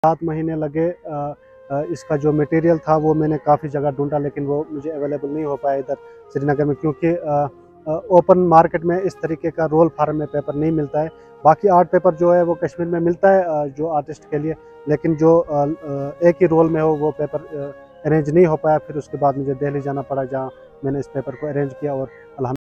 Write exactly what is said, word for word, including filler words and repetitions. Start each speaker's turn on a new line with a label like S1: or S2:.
S1: सात महीने लगे। आ, आ, इसका जो मटेरियल था वो मैंने काफ़ी जगह ढूंढा, लेकिन वो मुझे अवेलेबल नहीं हो पाया इधर श्रीनगर में, क्योंकि ओपन मार्केट में इस तरीके का रोल फार्म में पेपर नहीं मिलता है। बाकी आर्ट पेपर जो है वो कश्मीर में मिलता है आ, जो आर्टिस्ट के लिए, लेकिन जो आ, एक ही रोल में हो वो पेपर अरेंज नहीं हो पाया। फिर उसके बाद मुझे दिल्ली जाना पड़ा, जहाँ मैंने इस पेपर को अरेंज किया और